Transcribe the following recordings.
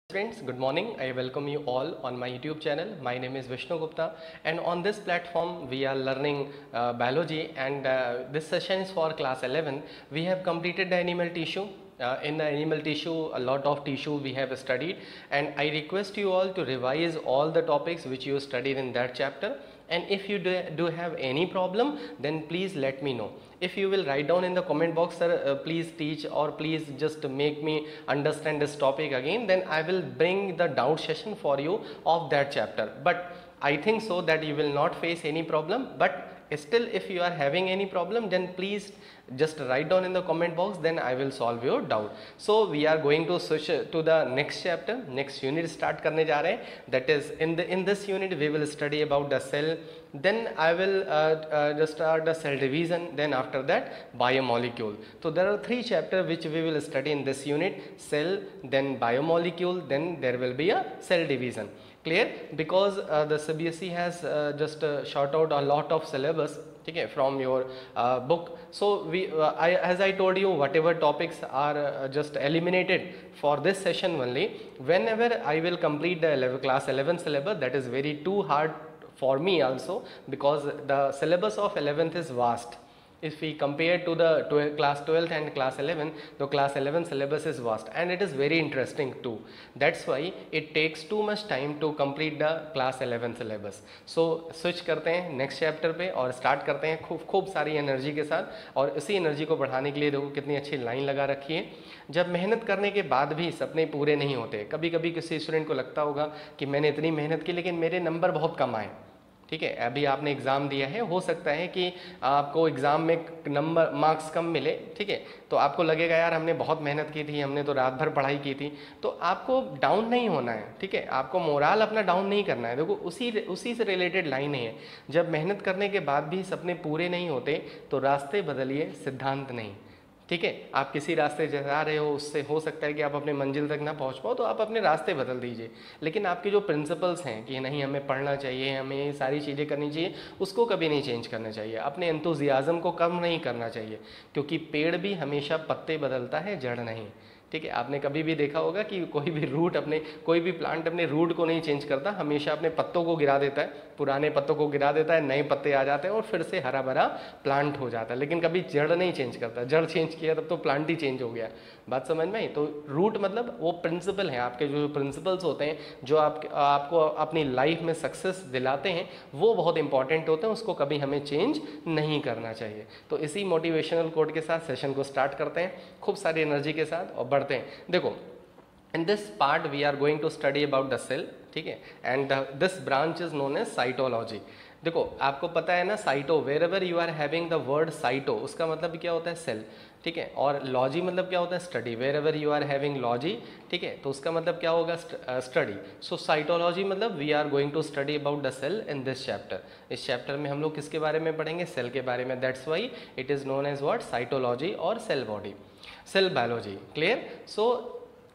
Friends, good morning. I welcome you all on my YouTube channel. My name is Vishnu Gupta, and on this platform we are learning biology, and this session is for class 11. We have completed the animal tissue. In the animal tissue, a lot of tissue we have studied, and I request you all to revise all the topics which you studied in that chapter. And if you do have any problem, then please let me know. If you will write down in the comment box, sir, please teach, or please just make me understand this topic again, then I will bring the doubt session for you of that chapter. But I think so that you will not face any problem, but still if you are having any problem, then please just write down in the comment box, then I will solve your doubt. So we are going to switch to the next chapter, next unit start करने जा रहे हैं. That is in this unit we will study about the cell, then I will just start the cell division, then after that biomolecule. So there are three chapters which we will study in this unit: cell, then biomolecule, then there will be a cell division. Clear? Because the CBSE has just short out a lot of syllabus, okay, from your book. So as I told you, whatever topics are just eliminated for this session only. Whenever I will complete the class 11 syllabus, that is very too hard for me also, because the syllabus of 11th is vast. If we compare to the class 12th and class 11, the class 11 syllabus is vast and it is very interesting too. That's why it takes too much time to complete the class 11 syllabus. So switch करते हैं next chapter पे और start करते हैं खूब सारी energy के साथ. और इसी एनर्जी को बढ़ाने के लिए देखो कितनी अच्छी लाइन लगा रखी है. जब मेहनत करने के बाद भी सपने पूरे नहीं होते, कभी कभी किसी स्टूडेंट को लगता होगा कि मैंने इतनी मेहनत की लेकिन मेरे नंबर बहुत कम आए. ठीक है, अभी आपने एग्ज़ाम दिया है, हो सकता है कि आपको एग्ज़ाम में नंबर मार्क्स कम मिले. ठीक है, तो आपको लगेगा यार हमने बहुत मेहनत की थी, हमने तो रात भर पढ़ाई की थी. तो आपको डाउन नहीं होना है. ठीक है, आपको मोराल अपना डाउन नहीं करना है. देखो उसी से रिलेटेड लाइन है. जब मेहनत करने के बाद भी सपने पूरे नहीं होते तो रास्ते बदलिए, सिद्धांत नहीं. ठीक है, आप किसी रास्ते जा रहे हो, उससे हो सकता है कि आप अपने मंजिल तक ना पहुंच पाओ, तो आप अपने रास्ते बदल दीजिए. लेकिन आपके जो प्रिंसिपल्स हैं कि नहीं हमें पढ़ना चाहिए, हमें ये सारी चीज़ें करनी चाहिए, उसको कभी नहीं चेंज करना चाहिए. अपने एंथुजियाज़म को कम नहीं करना चाहिए, क्योंकि पेड़ भी हमेशा पत्ते बदलता है, जड़ नहीं. ठीक है, आपने कभी भी देखा होगा कि कोई भी प्लांट अपने रूट को नहीं चेंज करता, हमेशा अपने पत्तों को गिरा देता है, पुराने पत्तों को गिरा देता है, नए पत्ते आ जाते हैं और फिर से हरा भरा प्लांट हो जाता है. लेकिन कभी जड़ नहीं चेंज करता. जड़ चेंज किया तब तो प्लांट ही चेंज हो गया. बात समझ में आई? तो रूट मतलब वो प्रिंसिपल है, आपके जो प्रिंसिपल्स होते हैं जो आपको अपनी लाइफ में सक्सेस दिलाते हैं, वो बहुत इंपॉर्टेंट होते हैं, उसको कभी हमें चेंज नहीं करना चाहिए. तो इसी मोटिवेशनल कोट के साथ सेशन को स्टार्ट करते हैं खूब सारी एनर्जी के साथ और बढ़ते हैं. देखो, in this part we are going to study about the cell. ठीक है, and this branch is known as cytology. देखो, आपको पता है ना, cyto, wherever you are having the word cyto, उसका मतलब क्या होता है? सेल. ठीक है, और लॉजी मतलब क्या होता है? Study. wherever you are having logy, ठीक है, तो उसका मतलब क्या होगा? स्टडी. सो साइटोलॉजी मतलब we are going to study about the cell in this chapter. इस चैप्टर में हम लोग किसके बारे में पढ़ेंगे? सेल के बारे में. That's why it is known as what? Cytology और cell body, cell biology. Clear? So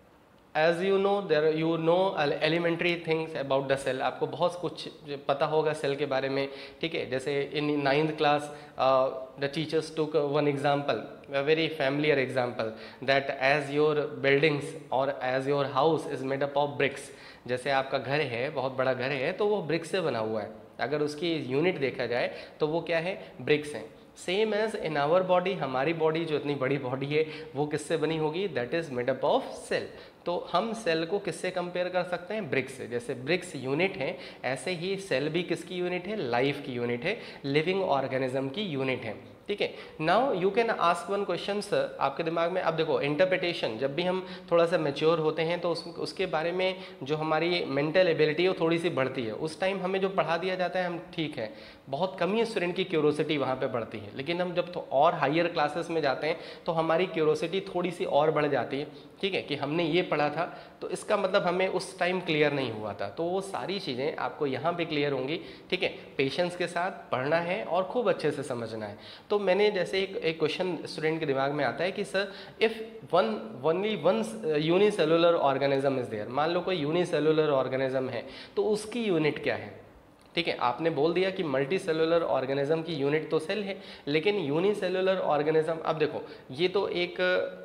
as you know elementary things about the cell. आपको बहुत कुछ पता होगा सेल के बारे में. ठीक है, जैसे in 9th class the teachers took one example, a very familiar example, that as your buildings or as your house is made up of bricks. जैसे आपका घर है, बहुत बड़ा घर है, तो वो ब्रिक्स से बना हुआ है. अगर उसकी यूनिट देखा जाए तो वो क्या है? ब्रिक्स हैं. Same as in our body, हमारी बॉडी जो इतनी बड़ी बॉडी है वो किससे बनी होगी? That is made up of cell. तो हम सेल को किससे कंपेयर कर सकते हैं? ब्रिक्स से. जैसे ब्रिक्स यूनिट है, ऐसे ही सेल भी किसकी यूनिट है? लाइफ की यूनिट है, लिविंग ऑर्गेनिज्म की यूनिट है. ठीक है, now you can ask one question sir, आपके दिमाग में. अब देखो, इंटरप्रिटेशन, जब भी हम थोड़ा सा मैच्योर होते हैं तो उसके बारे में जो हमारी मेंटल एबिलिटी है वो थोड़ी सी बढ़ती है. उस टाइम हमें जो पढ़ा दिया जाता है हम ठीक है, बहुत कम ही स्टूडेंट की क्यूरोसिटी वहाँ पे बढ़ती है. लेकिन हम जब और हायर क्लासेस में जाते हैं तो हमारी क्यूरोसिटी थोड़ी सी और बढ़ जाती है. ठीक है, कि हमने ये पढ़ा था तो इसका मतलब हमें उस टाइम क्लियर नहीं हुआ था. तो वो सारी चीज़ें आपको यहाँ पे क्लियर होंगी. ठीक है, पेशेंस के साथ पढ़ना है और खूब अच्छे से समझना है. तो मैंने जैसे एक क्वेश्चन स्टूडेंट के दिमाग में आता है कि sir if only one unicellular organism is there. मान लो कोई यूनिसेलुलर ऑर्गेनिज्म है तो उसकी यूनिट क्या है? ठीक है, आपने बोल दिया कि मल्टी सेलुलर ऑर्गेनिज्म की यूनिट तो सेल है, लेकिन यूनिसेलुलर ऑर्गेनिज्म, अब देखो ये तो एक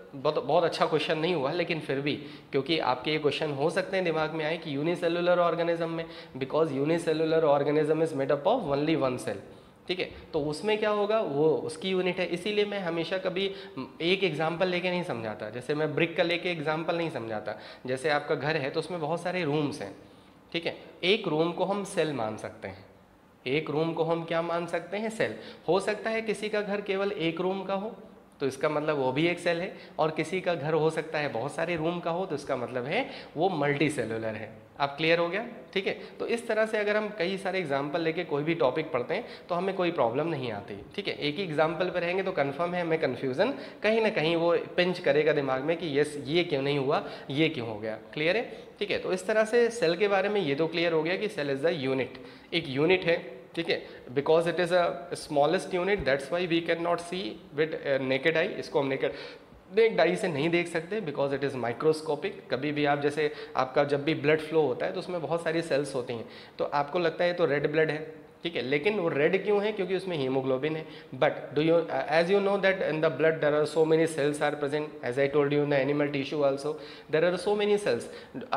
बहुत बहुत अच्छा क्वेश्चन नहीं हुआ, लेकिन फिर भी क्योंकि आपके ये क्वेश्चन हो सकते हैं दिमाग में आए कि यूनिसेलुलर ऑर्गेनिज्म में, because unicellular organism is made up of only one cell, ठीक है, तो उसमें क्या होगा, वो उसकी यूनिट है। इसीलिए मैं हमेशा कभी एक एग्जाम्पल लेके नहीं समझाता, जैसे मैं ब्रिक का लेके एग्जाम्पल नहीं समझाता। जैसे आपका घर है तो उसमें बहुत सारे रूम्स हैं, ठीक है, एक रूम को हम सेल मान सकते हैं, एक रूम को हम क्या मान सकते हैं, सेल। हो सकता है किसी का घर केवल एक रूम का हो तो इसका मतलब वो भी एक सेल है, और किसी का घर हो सकता है बहुत सारे रूम का हो तो इसका मतलब है वो मल्टी सेलुलर है। आप क्लियर हो गया, ठीक है। तो इस तरह से अगर हम कई सारे एग्जाम्पल लेके कोई भी टॉपिक पढ़ते हैं तो हमें कोई प्रॉब्लम नहीं आती, ठीक है। एक ही एग्जाम्पल पर रहेंगे तो कन्फर्म है हमें कन्फ्यूजन कहीं ना कहीं वो पिंच करेगा दिमाग में कि यस ये क्यों नहीं हुआ, ये क्यों हो गया, क्लियर है, ठीक है। तो इस तरह से सेल के बारे में ये तो क्लियर हो गया कि सेल इज द यूनिट, एक यूनिट है, ठीक है, because it is a smallest unit, that's why we can not see with naked eye, इसको हम नेकेड आई से नहीं देख सकते बिकॉज इट इज़ माइक्रोस्कोपिक। कभी भी आप जैसे आपका जब भी ब्लड फ्लो होता है तो उसमें बहुत सारी सेल्स होती हैं, तो आपको लगता है तो रेड ब्लड है, ठीक है, लेकिन वो रेड क्यों है, क्योंकि उसमें हीमोग्लोबिन है। But do you as you know that in the blood there are so many cells are present, as I told you in the animal tissue also there are so many cells.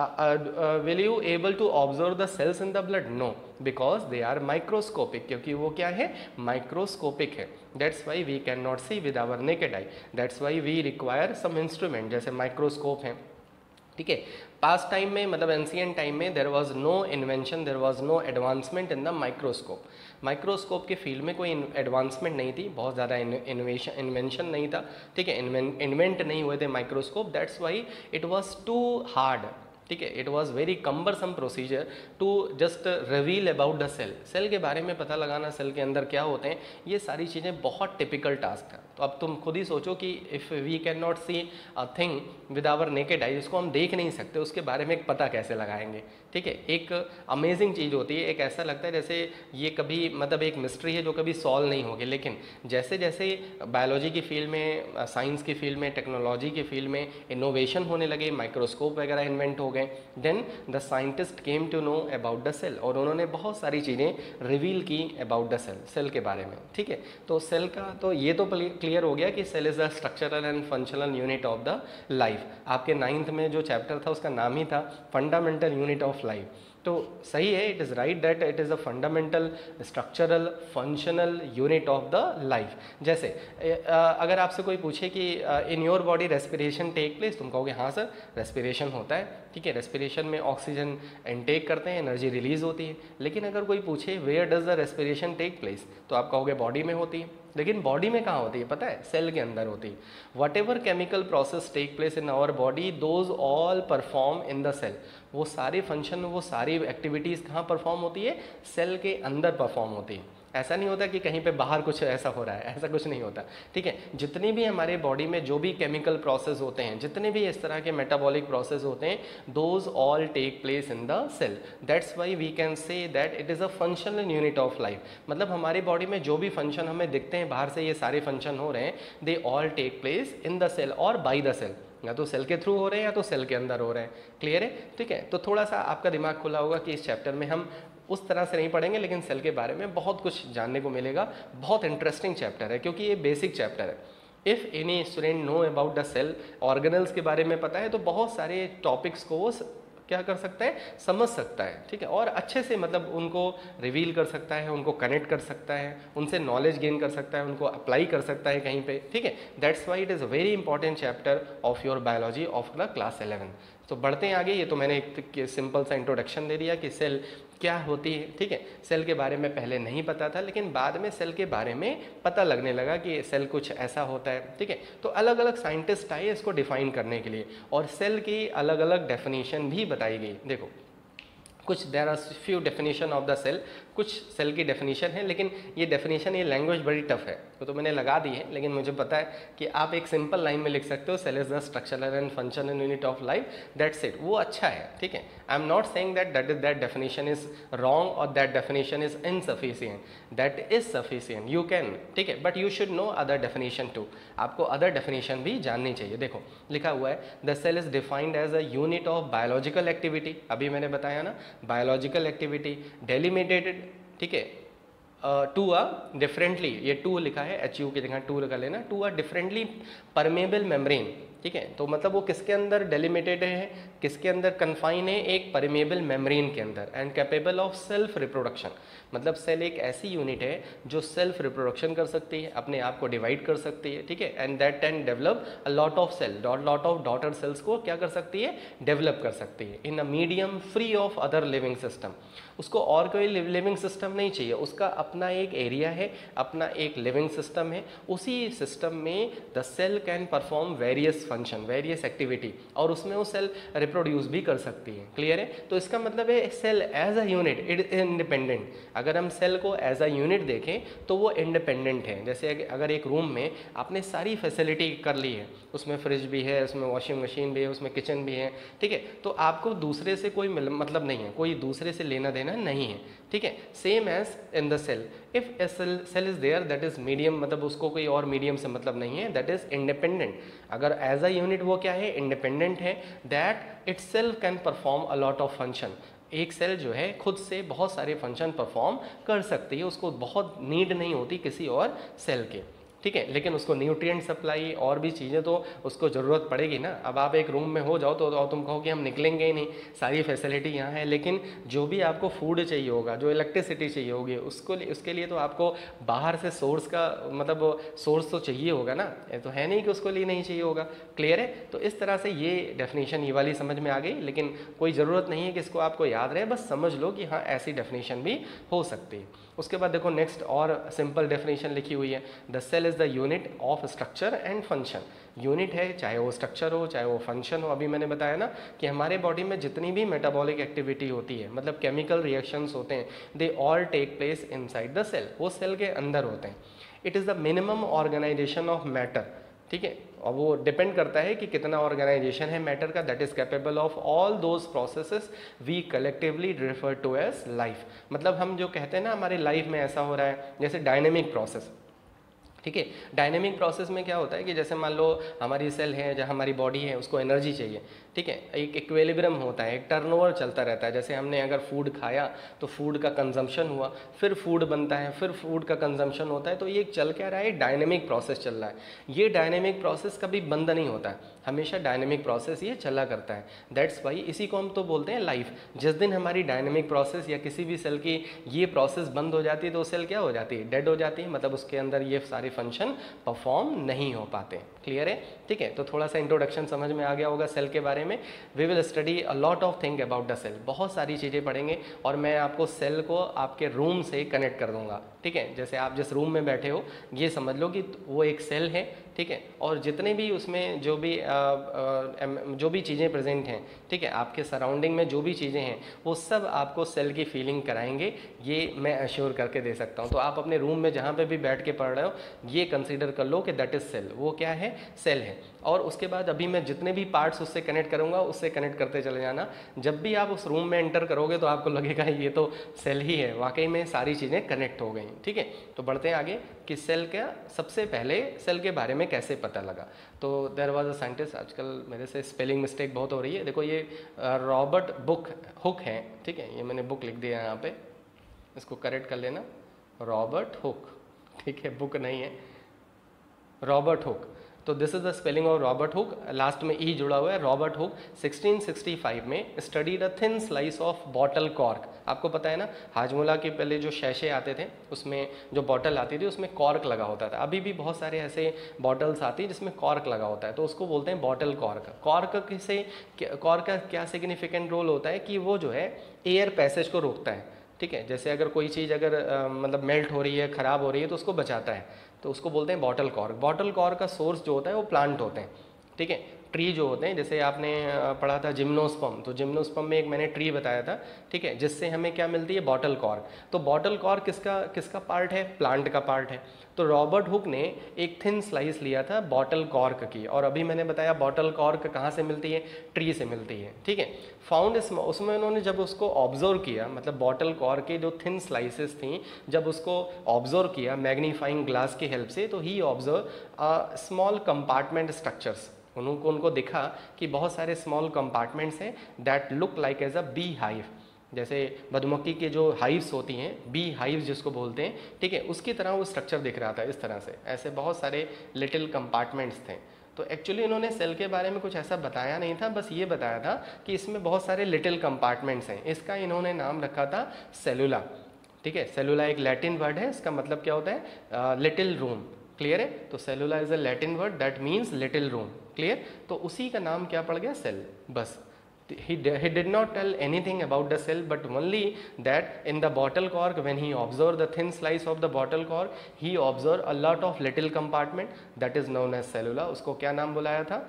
Will you able to observe the cells in the blood? No, because they are microscopic, क्योंकि वो क्या है, microscopic है। That's why we can not see with our naked eye, that's why we require some instrument जैसे microscope है, ठीक है। Past time में मतलब एंशिएंट टाइम में there was no invention, there was no advancement in the microscope. Microscope के field में कोई एडवांसमेंट नहीं थी, बहुत ज़्यादा इन्वेंशन नहीं था, ठीक है, इन्वेंट नहीं हुए थे microscope, that's why it was too hard, ठीक है, it was very cumbersome procedure to just reveal about the cell. Cell के बारे में पता लगाना, सेल के अंदर क्या होते हैं, ये सारी चीज़ें बहुत टिपिकल टास्क है। तो अब तुम खुद ही सोचो कि if we can not see a thing with our naked eye, इसको हम देख नहीं सकते, उसके बारे में एक पता कैसे लगाएंगे, ठीक है। एक अमेजिंग चीज़ होती है, एक ऐसा लगता है जैसे ये कभी मतलब एक मिस्ट्री है जो कभी सॉल्व नहीं होगी, लेकिन जैसे जैसे बायोलॉजी की फील्ड में, साइंस की फील्ड में, टेक्नोलॉजी की फील्ड में इनोवेशन होने लगे, माइक्रोस्कोप वगैरह इन्वेंट हो गए, then the scientist came to know about the cell, और उन्होंने बहुत सारी चीज़ें रिवील की अबाउट द सेल, सेल के बारे में, ठीक है। तो सेल का तो ये तो क्लियर हो गया कि cell is the structural and functional unit of the life. आपके 9th में जो चैप्टर था उसका नाम ही था फंडामेंटल यूनिट ऑफ लाइफ, तो सही है, it is right that it is a fundamental structural functional unit of the life. जैसे अगर आपसे कोई पूछे कि in your body respiration take place, तुम कहोगे हाँ सर रेस्पिरेशन होता है, ठीक है, रेस्पिरेशन में ऑक्सीजन इनटेक करते हैं, एनर्जी रिलीज होती है। लेकिन अगर कोई पूछे where does the respiration take place, तो आप कहोगे बॉडी में होती है, लेकिन बॉडी में कहाँ होती है पता है, सेल के अंदर होती है। Whatever chemical process take place in our body those all perform in the cell, वो सारे फंक्शन, वो सारी एक्टिविटीज़ कहाँ परफॉर्म होती है, सेल के अंदर परफॉर्म होती है। ऐसा नहीं होता कि कहीं पे बाहर कुछ ऐसा हो रहा है, ऐसा कुछ नहीं होता, ठीक है। जितनी भी हमारे बॉडी में जो भी केमिकल प्रोसेस होते हैं, जितने भी इस तरह के मेटाबॉलिक प्रोसेस होते हैं, those all take place in the cell, that's why we can say that it is a functional unit of life. मतलब हमारी बॉडी में जो भी फंक्शन हमें दिखते हैं बाहर से, ये सारे फंक्शन हो रहे हैं, they all take place in the cell और बाई द सेल, या तो सेल के थ्रू हो रहे हैं या तो सेल के अंदर हो रहे हैं, क्लियर है, ठीक है। तो थोड़ा सा आपका दिमाग खुला होगा कि इस चैप्टर में हम उस तरह से नहीं पढ़ेंगे, लेकिन सेल के बारे में बहुत कुछ जानने को मिलेगा। बहुत इंटरेस्टिंग चैप्टर है क्योंकि ये बेसिक चैप्टर है। If any student know about the cell, organelles के बारे में पता है तो बहुत सारे टॉपिक्स को वो क्या कर सकता है, समझ सकता है, ठीक है, और अच्छे से मतलब उनको रिवील कर सकता है, उनको कनेक्ट कर सकता है, उनसे नॉलेज गेन कर सकता है, उनको अप्लाई कर सकता है कहीं पे, ठीक है। That's why it is a very important chapter of your biology of the class 11। तो बढ़ते हैं आगे। ये तो मैंने एक सिंपल सा इंट्रोडक्शन दे दिया कि सेल क्या होती है, ठीक है। सेल के बारे में पहले नहीं पता था, लेकिन बाद में सेल के बारे में पता लगने लगा कि सेल कुछ ऐसा होता है, ठीक है। तो अलग अलग साइंटिस्ट आए इसको डिफाइन करने के लिए, और सेल की अलग अलग डेफिनेशन भी बताई गई। देखो कुछ there are few definition of the cell, कुछ सेल की डेफिनेशन है, लेकिन ये डेफिनेशन, ये लैंग्वेज बड़ी टफ है, तो मैंने लगा दी है, लेकिन मुझे पता है कि आप एक सिंपल लाइन में लिख सकते हो, cell is the structural and functional unit of life, that's it. वो अच्छा है, ठीक है। I am not saying that definition is wrong और that definition is insufficient, that is sufficient, you can, ठीक है, but you should know other definition too. आपको other definition भी जाननी चाहिए। देखो लिखा हुआ है the cell is defined as a unit of biological activity, अभी मैंने बताया ना, बायोलॉजिकल एक्टिविटी डेलिमिटेटेड, ठीक है, टू अ डिफरेंटली, ये टू लिखा है, HU की जगह टू लगा लेना, to a differentially permeable membrane, ठीक है। तो मतलब वो किसके अंदर डेलिमिटेड है, किसके अंदर कन्फाइन है, एक परमेबल मेम्ब्रेन के अंदर, and capable of self reproduction. मतलब सेल एक ऐसी यूनिट है जो सेल्फ रिप्रोडक्शन कर सकती है, अपने आप को डिवाइड कर सकती है, ठीक है, and that can develop a lot of cell, lot of daughter cells को क्या कर सकती है, डेवलप कर सकती है in a medium free of other living system. उसको और कोई लिविंग सिस्टम नहीं चाहिए, उसका अपना एक एरिया है, अपना एक लिविंग सिस्टम है, उसी सिस्टम में the cell can perform various function, various activity, और उसमें वो सेल रिप्रोड्यूस भी कर सकती है। क्लियर है? तो इसका मतलब है cell as a unit it is independent. अगर हम सेल को एज अ यूनिट देखें तो वो इंडिपेंडेंट है। जैसे अगर एक रूम में आपने सारी फैसिलिटी कर ली है, उसमें फ्रिज भी है, उसमें वॉशिंग मशीन भी है, उसमें किचन भी है, ठीक है, तो आपको दूसरे से कोई मतलब नहीं है, कोई दूसरे से लेना देना नहीं है, ठीक है। Same as in the cell, if a cell is there that is medium, मतलब उसको कोई और मीडियम से मतलब नहीं है, दैट इज इंडिपेंडेंट। अगर एज अ यूनिट वो क्या है, इंडिपेंडेंट है, that itself can perform a lot of function. एक सेल जो है खुद से बहुत सारे फंक्शन परफॉर्म कर सकती है, उसको बहुत नीड नहीं होती किसी और सेल के, ठीक है। लेकिन उसको न्यूट्रिएंट सप्लाई और भी चीज़ें तो उसको ज़रूरत पड़ेगी ना। अब आप एक रूम में हो जाओ तो तुम कहो कि हम निकलेंगे ही नहीं, सारी फैसिलिटी यहाँ है, लेकिन जो भी आपको फूड चाहिए होगा, जो इलेक्ट्रिसिटी चाहिए होगी, उसके लिए तो आपको बाहर से सोर्स का मतलब सोर्स तो चाहिए होगा ना, ये तो है नहीं कि उसको लिए नहीं चाहिए होगा। क्लियर है? तो इस तरह से ये डेफिनेशन ये वाली समझ में आ गई, लेकिन कोई ज़रूरत नहीं है कि इसको आपको याद रहे, बस समझ लो कि हाँ ऐसी डेफिनेशन भी हो सकती है। उसके बाद देखो नेक्स्ट और सिंपल डेफिनेशन लिखी हुई है, the cell is the unit of structure and function. Unit है चाहे वो स्ट्रक्चर हो चाहे वो फंक्शन हो। अभी मैंने बताया ना कि हमारे बॉडी में जितनी भी मेटाबॉलिक एक्टिविटी होती है, मतलब केमिकल रिएक्शंस होते हैं, they all take place inside the cell, वो सेल के अंदर होते हैं। It is the minimum organization of matter, ठीक है, और वो डिपेंड करता है कि कितना ऑर्गेनाइजेशन है मैटर का, that is capable of all those processes we collectively refer to as life. मतलब हम जो कहते हैं ना हमारी लाइफ में ऐसा हो रहा है, जैसे डायनेमिक प्रोसेस, ठीक है। डायनेमिक प्रोसेस में क्या होता है कि जैसे मान लो हमारी सेल है, जहाँ हमारी बॉडी है, उसको एनर्जी चाहिए, ठीक है, एक इक्विलिब्रियम होता है, एक टर्नओवर चलता रहता है। जैसे हमने अगर फूड खाया तो फूड का कंजम्पशन हुआ, फिर फूड बनता है, फिर फूड का कंजम्पशन होता है, तो ये चल क्या रहा है, डायनेमिक प्रोसेस चल रहा है। ये डायनेमिक प्रोसेस कभी बंद नहीं होता है, हमेशा डायनेमिक प्रोसेस ये चला करता है। दैट्स वाई इसी को हम तो बोलते हैं लाइफ। जिस दिन हमारी डायनेमिक प्रोसेस या किसी भी सेल की ये प्रोसेस बंद हो जाती है तो सेल क्या हो जाती है, डेड हो जाती है, मतलब उसके अंदर ये सारे फंक्शन परफॉर्म नहीं हो पाते। क्लियर है? ठीक है, तो थोड़ा सा इंट्रोडक्शन समझ में आ गया होगा सेल के बारे में। We will study a lot of thing about the cell, बहुत सारी चीज़ें पढ़ेंगे, और मैं आपको सेल को आपके रूम से कनेक्ट कर दूंगा, ठीक है। जैसे आप जिस रूम में बैठे हो ये समझ लो कि वो एक सेल है, ठीक है, और जितने भी उसमें जो भी चीज़ें प्रेजेंट हैं, ठीक है, आपके सराउंडिंग में जो भी चीज़ें हैं वो सब आपको सेल की फीलिंग कराएंगे, ये मैं अश्योर करके दे सकता हूँ। तो आप अपने रूम में जहाँ पे भी बैठ के पढ़ रहे हो ये कंसीडर कर लो कि दैट इज़ सेल, वो क्या है, सेल है। और उसके बाद अभी मैं जितने भी पार्ट्स उससे कनेक्ट करूँगा उससे कनेक्ट करते चले जाना। जब भी आप उस रूम में एंटर करोगे तो आपको लगेगा ये तो सेल ही है, वाकई में सारी चीज़ें कनेक्ट हो गई, ठीक है। तो बढ़ते हैं आगे कि सेल का सबसे पहले सेल के बारे में कैसे पता लगा। तो देयर वाज अ साइंटिस्ट, आजकल मेरे से स्पेलिंग मिस्टेक बहुत हो रही है, देखो ये रॉबर्ट हुक है, ठीक है, ये मैंने बुक लिख दिया यहाँ पे, इसको करेक्ट कर लेना, रॉबर्ट हुक, ठीक है, बुक नहीं है, रॉबर्ट हुक। तो this is the spelling of Robert Hooke, last में ई जुड़ा हुआ है। रॉबर्ट हुक 1665 में studied a thin slice of bottle cork. आपको पता है ना हाजमोला के पहले जो शैशे आते थे उसमें जो बॉटल आती थी उसमें कॉर्क लगा होता था, अभी भी बहुत सारे ऐसे बॉटल्स आती है जिसमें कॉर्क लगा होता है, तो उसको बोलते हैं बॉटल कॉर्क। कॉर्क का क्या सिग्निफिकेंट रोल होता है कि वो जो है एयर पैसेज को रोकता है, ठीक है। जैसे अगर कोई चीज़ अगर मतलब मेल्ट हो रही है, ख़राब हो रही है, तो उसको बचाता है, तो उसको बोलते हैं बॉटल कॉर्क। बॉटल कॉर्क का सोर्स जो होता है वो प्लांट होते हैं, ठीक है, ट्री जो होते हैं। जैसे आपने पढ़ा था जिम्नोस्पर्म, तो जिम्नोस्पर्म में एक मैंने ट्री बताया था, ठीक है, जिससे हमें क्या मिलती है, बॉटल कॉर्क। तो बॉटल कॉर्क किसका पार्ट है, प्लांट का पार्ट है। तो रॉबर्ट हुक ने एक थिन स्लाइस लिया था बॉटल कॉर्क की, और अभी मैंने बताया बॉटल कॉर्क कहाँ से मिलती है, ट्री से मिलती है, ठीक है। फाउंड उसमें उन्होंने जब उसको ऑब्जर्व किया, मतलब बॉटल कॉर्क की जो थिन स्लाइसेस थी, जब उसको ऑब्जर्व किया मैग्नीफाइंग ग्लास की हेल्प से, तो he observe small compartment structures. उनको दिखा कि बहुत सारे स्मॉल कंपार्टमेंट्स हैं that look like as a bee hive, जैसे मधुमक्खी के जो हाइव्स होती हैं, बी हाइव्स जिसको बोलते हैं, ठीक है, उसकी तरह वो स्ट्रक्चर दिख रहा था इस तरह से, ऐसे बहुत सारे लिटिल कंपार्टमेंट्स थे। तो एक्चुअली इन्होंने सेल के बारे में कुछ ऐसा बताया नहीं था, बस ये बताया था कि इसमें बहुत सारे लिटिल कंपार्टमेंट्स हैं। इसका इन्होंने नाम रखा था सेलुला। ठीक है, सेलुला एक लैटिन वर्ड है, इसका मतलब क्या होता है? Little room. क्लियर है? तो cellula is a Latin word that means little room. Clear? तो उसी का नाम क्या पड़ गया? सेल। बस he did not tell anything about the cell, but only that in the bottle cork, when he observed the thin slice of the bottle cork, he observed a lot of little compartment that is known as cellula. उसको क्या नाम बुलाया था?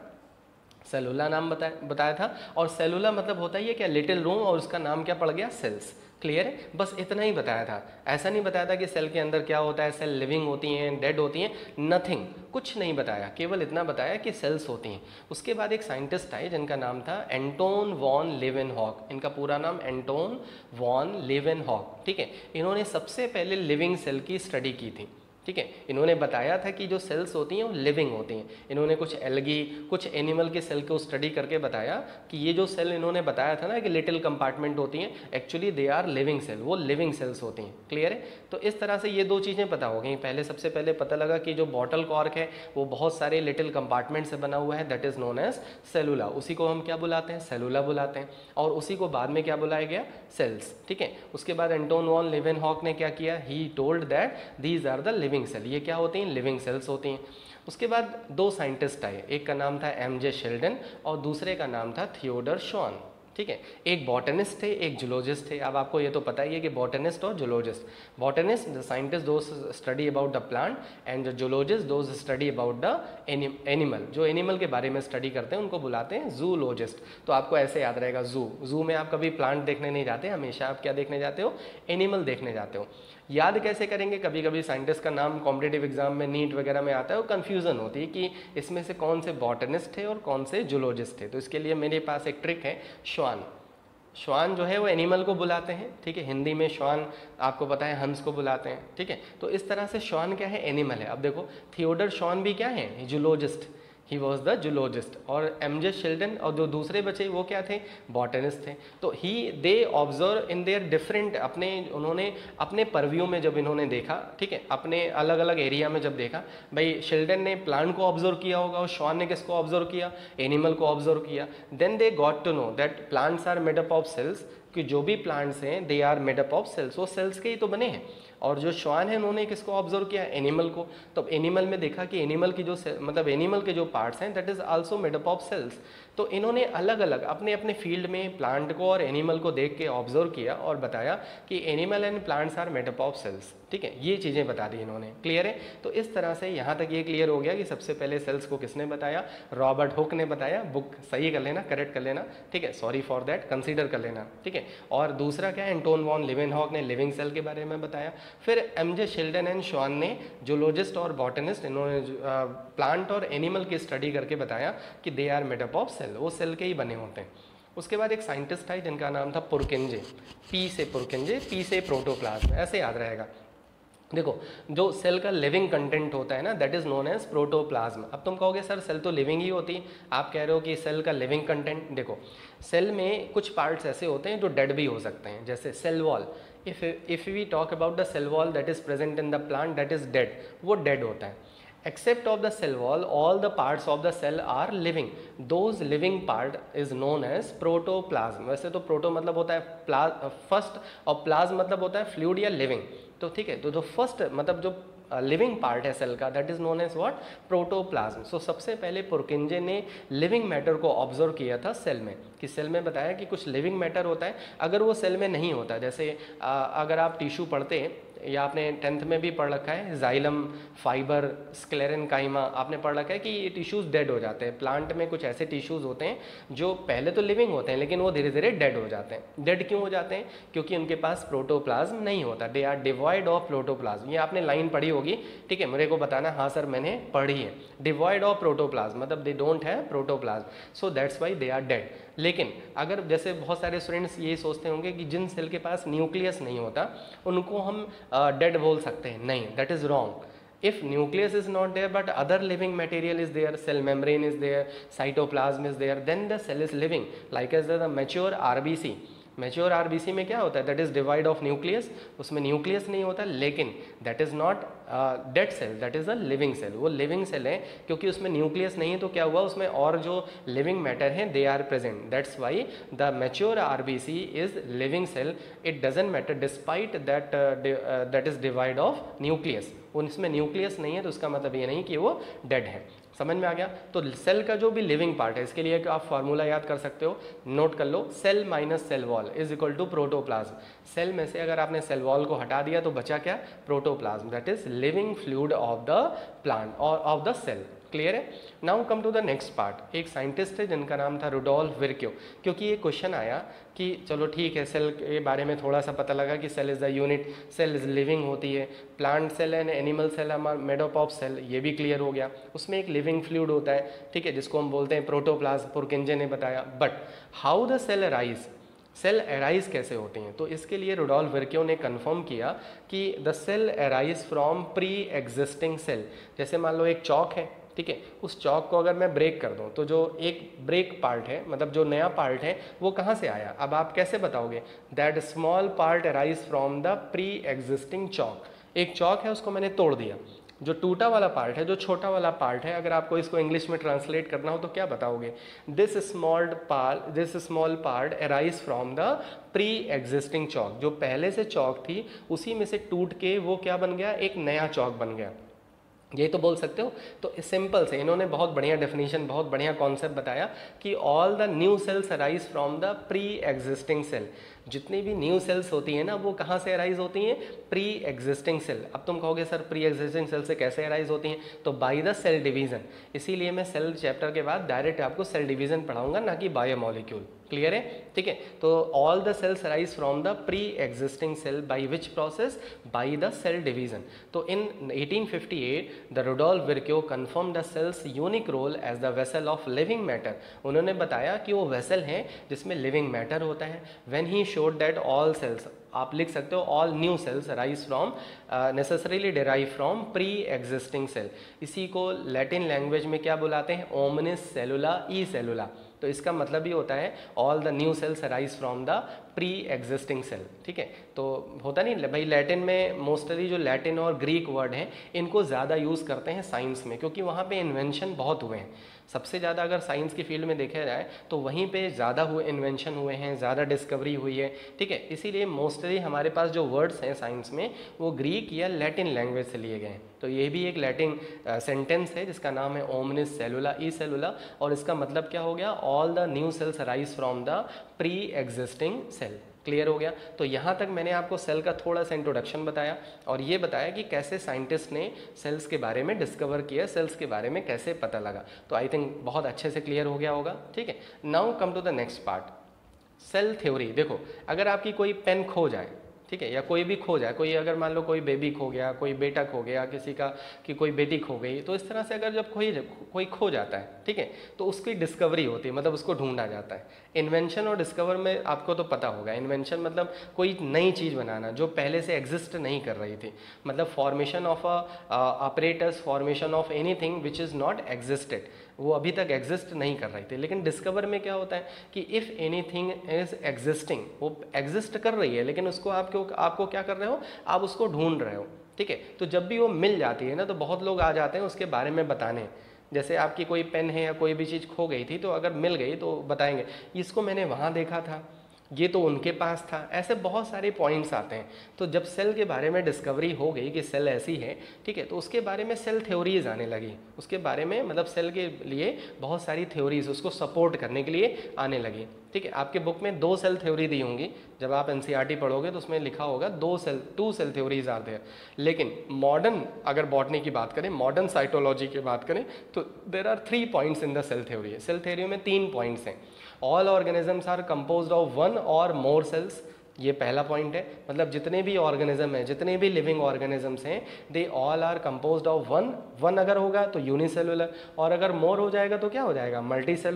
सेलुला नाम बताया था। और सेलुला मतलब होता ही है क्या? लिटिल रूम, और उसका नाम क्या पड़ गया? सेल्स। क्लियर है? बस इतना ही बताया था, ऐसा नहीं बताया था कि सेल के अंदर क्या होता है, सेल लिविंग होती हैं, डेड होती हैं, नथिंग, कुछ नहीं बताया, केवल इतना बताया कि सेल्स होती हैं। उसके बाद एक साइंटिस्ट आए जिनका नाम था एंटोन वॉन लेवेनहॉक। इनका पूरा नाम एंटोन वॉन लेवेनहॉक। ठीक है, इन्होंने सबसे पहले लिविंग सेल की स्टडी की थी। ठीक है, इन्होंने बताया था कि जो सेल्स होती हैं वो लिविंग होती हैं। इन्होंने कुछ एल्गी, कुछ एनिमल के सेल को स्टडी करके बताया कि ये जो सेल इन्होंने बताया था ना कि लिटिल कंपार्टमेंट होती हैं, actually they are living cell, वो लिविंग सेल्स होती हैं। क्लियर है? तो इस तरह से ये दो चीज़ें पता हो गई। पहले सबसे पहले पता लगा कि जो बॉटल कॉर्क है वो बहुत सारे लिटिल कंपार्टमेंट से बना हुआ है, that is known as cellula. उसी को हम क्या बुलाते हैं? सेलुला बुलाते हैं। और उसी को बाद में क्या बुलाया गया? सेल्स। ठीक है, उसके बाद एंटोन वॉन लेवेनहॉक ने क्या किया? He told that these are the living cell. ये क्या होती हैं? लिविंग सेल्स होती हैं। उसके बाद दो साइंटिस्ट आए, एक का नाम था एमजे शेल्डन और दूसरे का नाम था थियोडर श्वान। ठीक है, एक बॉटनिस्ट थे, एक जूलॉजिस्ट थे। अब आपको ये तो पता ही है कि बॉटनिस्ट और zoologist, botanist the scientist those study about the plant and zoologist those study about the animal. जो एनिमल के बारे में स्टडी करते हैं उनको बुलाते हैं जूलॉजिस्ट। तो आपको ऐसे याद रहेगा, जू में आप कभी प्लांट देखने नहीं जाते, हमेशा आप क्या देखने जाते हो? एनिमल देखने जाते हो। याद कैसे करेंगे? कभी कभी साइंटिस्ट का नाम कॉम्पिटिटिव एग्जाम में, नीट वगैरह में आता है, वो कन्फ्यूजन होती है कि इसमें से कौन से बॉटनिस्ट थे और कौन से जूलॉजिस्ट थे। तो इसके लिए मेरे पास एक ट्रिक है, श्वान। श्वान जो है वो एनिमल को बुलाते हैं। ठीक है, हिंदी में श्वान आपको पता है हंस को बुलाते हैं। ठीक है, तो इस तरह से श्वान क्या है? एनिमल है। अब देखो, थियोडर श्वान भी क्या है? Zoologist, he was the zoologist. और एमजे शेल्डन और जो दूसरे बचे वो क्या थे? बॉटनिस्ट थे। तो they observe in their different, उन्होंने अपने परव्यू में जब इन्होंने देखा, ठीक है, अपने अलग अलग एरिया में जब देखा, भाई शेल्डन ने प्लांट को ऑब्जर्व किया होगा और श्वान ने किसको ऑब्जर्व किया? एनिमल को ऑब्जर्व किया। Then they got to know that plants are made up of cells, कि जो भी प्लांट्स हैं they are made up of cells, वो सेल्स के ही तो बने हैं। और जो श्वान है उन्होंने किसको ऑब्जर्व किया? एनिमल को। तो एनिमल में देखा कि एनिमल की जो मतलब एनिमल के जो पार्ट्स हैं that is also made up of cells. तो इन्होंने अलग अलग अपने अपने फील्ड में प्लांट को और एनिमल को देख के ऑब्जर्व किया और बताया कि animal and plants are made up of cells. ठीक है, ये चीज़ें बता दी इन्होंने। क्लियर है? तो इस तरह से यहाँ तक ये क्लियर हो गया कि सबसे पहले सेल्स को किसने बताया? रॉबर्ट हुक ने बताया। बुक सही कर लेना, करेक्ट कर लेना। ठीक है, सॉरी फॉर दैट, कंसीडर कर लेना। ठीक है, और दूसरा क्या है? एंटोन वॉन लेवेनहॉक ने लिविंग सेल के बारे में बताया। फिर एमजे शेल्डन एंड श्वान ने, जूलॉजिस्ट और बॉटनिस्ट, इन्होंने प्लांट और एनिमल की स्टडी करके बताया कि they are made up of cell, वो सेल के ही बने होते हैं। उसके बाद एक साइंटिस्ट है जिनका नाम था पुरकिंजे। पी से पुरकिंजे, पी से प्रोटोप्लाज्म, ऐसे याद रहेगा। देखो, जो सेल का लिविंग कंटेंट होता है ना, that is known as protoplasm. अब तुम कहोगे सर सेल तो लिविंग ही होती है, आप कह रहे हो कि सेल का लिविंग कंटेंट। देखो, सेल में कुछ पार्ट्स ऐसे होते हैं जो डेड भी हो सकते हैं, जैसे cell wall. If we talk about the cell wall that is present in the plant, that is dead, वो डेड होता है। Except of the cell wall, all the parts of the cell are living. Those living part is known as protoplasm. वैसे तो proto मतलब होता है first और plasm मतलब होता है फ्लूइड या लिविंग। तो ठीक है, तो जो फर्स्ट मतलब जो लिविंग पार्ट है सेल का, that is known as what? Protoplasm. So सबसे पहले पुरकिंजे ने लिविंग मैटर को ऑब्जर्व किया था सेल में, कि सेल में बताया कि कुछ लिविंग मैटर होता है, अगर वो सेल में नहीं होता, जैसे अगर आप टिश्यू पढ़ते या आपने 10th में भी पढ़ रखा है, जाइलम, फाइबर, स्क्लेरेनकाइमा, आपने पढ़ रखा है कि ये टिश्यूज़ डेड हो जाते हैं। प्लांट में कुछ ऐसे टिश्यूज़ होते हैं जो पहले तो लिविंग होते हैं लेकिन वो धीरे धीरे डेड हो जाते हैं। डेड क्यों हो जाते हैं? क्योंकि उनके पास प्रोटोप्लाज्म नहीं होता, they are devoid of protoplasm. ये आपने लाइन पढ़ी होगी, ठीक है, मेरे को बताना हाँ सर मैंने पढ़ी है। डिवॉइड ऑफ प्रोटोप्लाज्म मतलब they don't have protoplasm, so that's why they are dead. लेकिन अगर जैसे बहुत सारे स्टूडेंट्स ये सोचते होंगे कि जिन सेल के पास न्यूक्लियस नहीं होता उनको हम डेड बोल सकते हैं, नहीं, that is wrong. If nucleus is not there but other living material is there, cell membrane is there, cytoplasm is there, then the cell is living. Like as the mature RBC, mature RBC में क्या होता है, that is devoid of nucleus, उसमें nucleus नहीं होता, लेकिन that is not dead cell, that is a living cell, वो living cell है क्योंकि उसमें न्यूक्लियस नहीं है, तो क्या हुआ उसमें और जो लिविंग मैटर है they are present, that's why the mature RBC is living cell, it doesn't matter despite that is devoid of nucleus, उनमें न्यूक्लियस नहीं है तो उसका मतलब ये नहीं कि वो डेड है। समझ में आ गया। तो सेल का जो भी लिविंग पार्ट है, इसके लिए एक आप फार्मूला याद कर सकते हो, नोट कर लो, cell minus cell wall is equal to protoplasm. Cell में से अगर आपने सेल वॉल को हटा दिया तो बचा क्या, protoplasm, that is living fluid of the plant और ऑफ द सेल। क्लियर है। Now come to the next part. एक साइंटिस्ट है जिनका नाम था रुडोल्फ विर्क्यू, क्योंकि ये क्वेश्चन आया कि चलो ठीक है सेल के बारे में थोड़ा सा पता लगा कि cell is the unit, cell is living होती है, plant cell and animal cell are made up of cell, ये भी क्लियर हो गया। उसमें एक लिविंग फ्लूइड होता है, ठीक है, जिसको हम बोलते हैं प्रोटोप्लाज्म, पुरकिंजे ने बताया। But how the cell arise, cell arise कैसे होते हैं, तो इसके लिए रुडोल्फ विर्क्यू ने कंफर्म किया कि the cell arise from pre existing cell. जैसे मान लो एक चौक है, ठीक है, उस चौक को अगर मैं ब्रेक कर दूं तो जो एक ब्रेक पार्ट है, मतलब जो नया पार्ट है, वो कहाँ से आया। अब आप कैसे बताओगे, that small part arise from the pre existing chalk. एक चौक है उसको मैंने तोड़ दिया, जो टूटा वाला पार्ट है, जो छोटा वाला पार्ट है, अगर आपको इसको इंग्लिश में ट्रांसलेट करना हो तो क्या बताओगे, this small part arise from the pre existing chalk. जो पहले से चौक थी उसी में से टूट के वो क्या बन गया, एक नया चौक बन गया। ये तो बोल सकते हो। तो सिंपल से इन्होंने बहुत बढ़िया डेफिनेशन, बहुत बढ़िया कॉन्सेप्ट बताया कि all the new cells arise from the pre existing cell. जितनी भी न्यू सेल्स होती हैं ना, वो कहाँ से अराइज होती हैं, प्री एग्जिस्टिंग सेल। अब तुम कहोगे सर प्री एग्जिस्टिंग सेल से कैसे अराइज होती हैं, तो बाय द सेल डिवीजन। इसीलिए मैं सेल चैप्टर के बाद डायरेक्ट आपको सेल डिवीजन पढ़ाऊंगा, ना कि बायोमोलिक्यूल। क्लियर है, ठीक है। तो all the cells arise from the pre existing cell by which process, by the cell division. तो in 1858 the Rudolf Virchow confirm the cells unique role as the vessel of living matter. उन्होंने बताया कि वो vessel है जिसमें living matter होता है। When he showed that all cells, आप लिख सकते हो all new cells arise from necessarily derive from pre existing cell. इसी को लैटिन लैंग्वेज में क्या बुलाते हैं, ओमनिस सेलुला ई सेलुला। तो इसका मतलब ये होता है all the new cells arise from the pre existing cell. ठीक है, तो होता नहीं भाई, लैटिन में मोस्टली जो लैटिन और ग्रीक वर्ड हैं इनको ज़्यादा यूज़ करते हैं साइंस में, क्योंकि वहाँ पे इन्वेंशन बहुत हुए हैं। सबसे ज़्यादा अगर साइंस की फील्ड में देखा जाए तो वहीं पे ज़्यादा हुए इन्वेंशन हुए हैं, ज़्यादा डिस्कवरी हुई है। ठीक है, इसीलिए मोस्टली हमारे पास जो वर्ड्स हैं साइंस में वो ग्रीक या लैटिन लैंग्वेज से लिए गए हैं। तो ये भी एक लैटिन सेंटेंस है जिसका नाम है ओमनिस सेलुला ई सेलुला, और इसका मतलब क्या हो गया, all the new cells arise from the pre existing cell. Clear हो गया। तो यहाँ तक मैंने आपको सेल का थोड़ा सा इंट्रोडक्शन बताया और ये बताया कि कैसे साइंटिस्ट ने सेल्स के बारे में डिस्कवर किया, सेल्स के बारे में कैसे पता लगा। तो आई थिंक बहुत अच्छे से क्लियर हो गया होगा। ठीक है, now come to the next part, cell theory. देखो, अगर आपकी कोई पेन खो जाए, ठीक है, या कोई भी खो जाए, कोई अगर मान लो कोई बेबी खो गया, कोई बेटा खो गया, किसी का कि कोई बेटी खो गई, तो इस तरह से अगर जब कोई खो जाता है, ठीक है, तो उसकी डिस्कवरी होती है, मतलब उसको ढूंढा जाता है। इन्वेंशन और डिस्कवर में आपको तो पता होगा, इन्वेंशन मतलब कोई नई चीज़ बनाना जो पहले से एग्जिस्ट नहीं कर रही थी, मतलब formation of operators, formation of anything which is not existed, वो अभी तक एग्जिस्ट नहीं कर रही थी। लेकिन डिस्कवर में क्या होता है कि इफ़ एनीथिंग इज एग्जिस्टिंग, वो एग्जिस्ट कर रही है लेकिन उसको आपको क्या कर रहे हो, आप उसको ढूंढ रहे हो। ठीक है, तो जब भी वो मिल जाती है ना, तो बहुत लोग आ जाते हैं उसके बारे में बताने। जैसे आपकी कोई पेन है या कोई भी चीज़ खो गई थी, तो अगर मिल गई तो बताएंगे इसको मैंने वहाँ देखा था, ये तो उनके पास था। ऐसे बहुत सारे पॉइंट्स आते हैं। तो जब सेल के बारे में डिस्कवरी हो गई कि सेल ऐसी है, ठीक है, तो उसके बारे में सेल थ्योरीज आने लगी, उसके बारे में मतलब सेल के लिए बहुत सारी थ्योरीज उसको सपोर्ट करने के लिए आने लगी। ठीक है, आपके बुक में 2 सेल थ्योरी दी होंगी, जब आप एनसीईआरटी पढ़ोगे तो उसमें लिखा होगा 2 सेल थ्योरीज आर देयर। लेकिन मॉडर्न अगर बॉटनी की बात करें, मॉडर्न साइटोलॉजी की बात करें, तो there are 3 points in the cell theory. Cell theory में 3 पॉइंट्स हैं। All organisms are composed of 1 or more sales, ये पहला पॉइंट है। मतलब जितने भी ऑर्गेनिज्म हैं, जितने भी लिविंग ऑर्गेनिजम्स हैं, they all are composed of 1 अगर होगा तो यूनिसेलुलर, और अगर मोर हो जाएगा तो क्या हो जाएगा, मल्टी सेलुलर।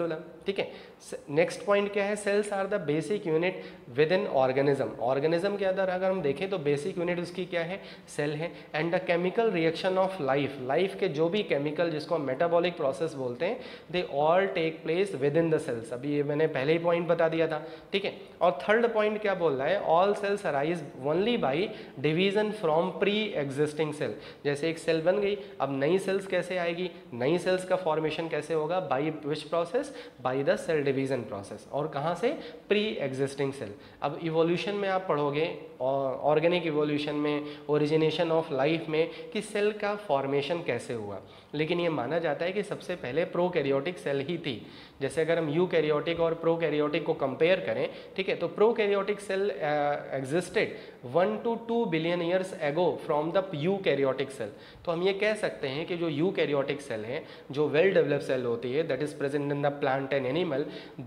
ठीक है। नेक्स्ट पॉइंट क्या है, cells are the basic unit within organism. Organism के अंदर अगर हम देखें तो बेसिक यूनिट उसकी क्या है, सेल है। And the chemical reaction of life, life के जो भी केमिकल जिसको हम मेटाबॉलिक प्रोसेस बोलते हैं, they all take place within the cells. अभी ये मैंने पहले ही पॉइंट बता दिया था, ठीक है। और थर्ड पॉइंट क्या बोल रहा है, all cells arise only by division from pre existing cell. जैसे एक सेल बन गई, अब नई सेल्स कैसे आएगी, नई सेल्स का फॉर्मेशन कैसे होगा, by which process, by the cell division process. और कहाँ से, प्री एग्जिस्टिंग सेल। अब इवोल्यूशन में आप पढ़ोगे, ऑर्गेनिक इवोल्यूशन में, ओरिजिनेशन ऑफ लाइफ में, कि सेल का फॉर्मेशन कैसे हुआ। लेकिन ये माना जाता है कि सबसे पहले प्रोकैरियोटिक सेल ही थी। जैसे अगर हम यूकैरियोटिक और प्रोकैरियोटिक को कंपेयर करें, ठीक है, तो prokaryotic cell existed 1 to 2 billion years ago from the eukaryotic cell. तो हम ये कह सकते हैं कि जो यूकैरियोटिक सेल है, जो वेल डेवलप्ड सेल होती है, that is present in the plant and animal,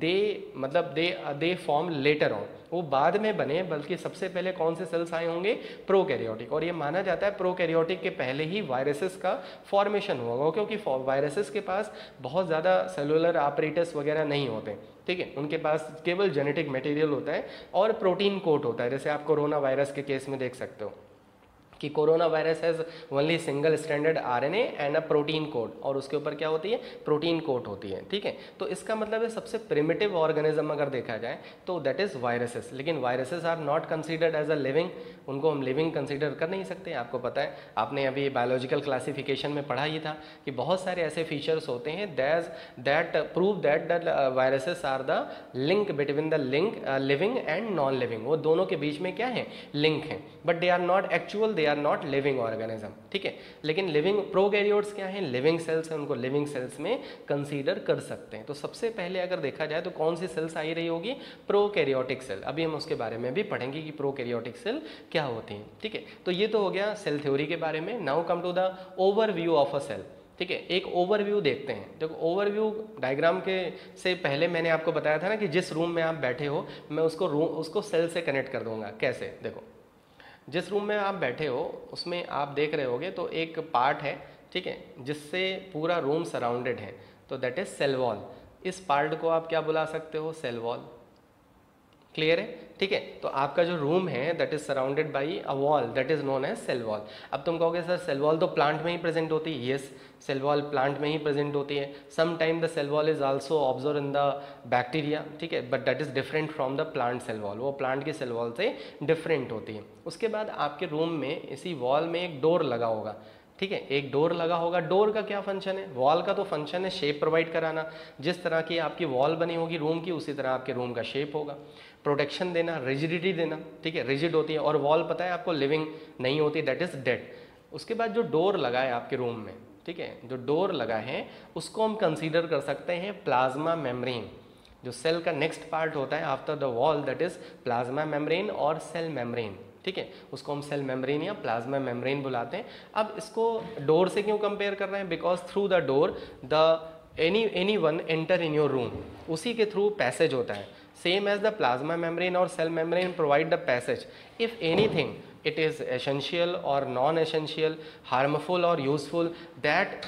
they form later on, वो बाद में बने, बल्कि सबसे पहले कौन से सेल्स आए होंगे, प्रोकैरियोटिक। और ये माना जाता है प्रोकैरियोटिक के पहले ही वायरसेस का फॉर्मेशन हुआ होगा, क्योंकि वायरसेस के पास बहुत ज़्यादा सेलुलर ऑपरेटस वगैरह नहीं होते, ठीक है। उनके पास केवल जेनेटिक मटेरियल होता है और प्रोटीन कोट होता है। जैसे आप कोरोना वायरस के केस में देख सकते हो कि corona virus has only single stranded RNA and a protein code, और उसके ऊपर क्या होती है, प्रोटीन कोट होती है, ठीक है। तो इसका मतलब है सबसे प्रिमिटिव ऑर्गेनिज्म अगर देखा जाए तो दैट इज़ वायरसेस। लेकिन viruses are not considered as a living, उनको हम लिविंग कंसीडर कर नहीं सकते। आपको पता है, आपने अभी बायोलॉजिकल क्लासिफिकेशन में पढ़ा ही था कि बहुत सारे ऐसे फीचर्स होते हैं that prove that the viruses are the link between the living and non living. वो दोनों के बीच में क्या है, लिंक है, but they are not actual, they are not living organism, ठीक है। लेकिन लिविंग प्रोकैरियोट्स क्या है, लिविंग सेल्स हैं, उनको लिविंग सेल्स में कंसीडर कर सकते हैं। तो सबसे पहले अगर देखा जाए तो कौन सी सेल्स आई रही होगी, प्रोकैरियोटिक सेल। अभी हम उसके बारे में भी पढ़ेंगे कि प्रोकैरियोटिक सेल क्या होती हैं, ठीक है। तो ये तो हो गया सेल थ्योरी के बारे में। Now come to the overview of a cell, ठीक है। एक ओवरव्यू देखते हैं। देखो, ओवरव्यू डायग्राम के से पहले मैंने आपको बताया था ना कि जिस रूम में आप बैठे हो, मैं उसको सेल से कनेक्ट कर दूंगा। कैसे, देखो, जिस रूम में आप बैठे हो उसमें आप देख रहे होगे तो एक पार्ट है, ठीक है, जिससे पूरा रूम सराउंडेड है, तो दैट इज सेल वॉल। इस पार्ट को आप क्या बुला सकते हो, सेल वॉल। क्लियर है, ठीक है। तो आपका जो रूम है that is surrounded by a wall, that is known as cell wall. अब तुम कहोगे सर सेल वॉल तो प्लांट में ही प्रेजेंट होती है। यस, सेल वॉल प्लांट में ही प्रेजेंट होती है। Some time the cell wall is also observe in the bacteria, ठीक है, but that is different from the plant cell wall. वो प्लांट की सेल वॉल से डिफरेंट होती है। उसके बाद आपके रूम में इसी वॉल में एक डोर लगा होगा, ठीक है, एक डोर लगा होगा। डोर का क्या फंक्शन है, वॉल का तो फंक्शन है शेप प्रोवाइड कराना। जिस तरह की आपकी वॉल बनी होगी रूम की, उसी तरह आपके रूम का शेप होगा। प्रोटेक्शन देना, रिजिडिटी देना, ठीक है, रिजिड होती है। और वॉल पता है आपको लिविंग नहीं होती, दैट इज डेड। उसके बाद जो डोर लगा है आपके रूम में, ठीक है, जो डोर लगा है उसको हम कंसीडर कर सकते हैं प्लाज्मा मेम्ब्रेन। जो सेल का नेक्स्ट पार्ट होता है after the wall, that is plasma membrane और सेल मेम्ब्रेन, ठीक है, उसको हम सेल मेम्ब्रेन या प्लाज्मा मेम्ब्रेन बुलाते हैं। अब इसको डोर से क्यों कंपेयर कर रहे हैं, because through the door the any one enter in your room, उसी के थ्रू पैसेज होता है। Same as the plasma membrane और cell membrane provide the passage. If anything it is essential or non-essential, harmful or useful, that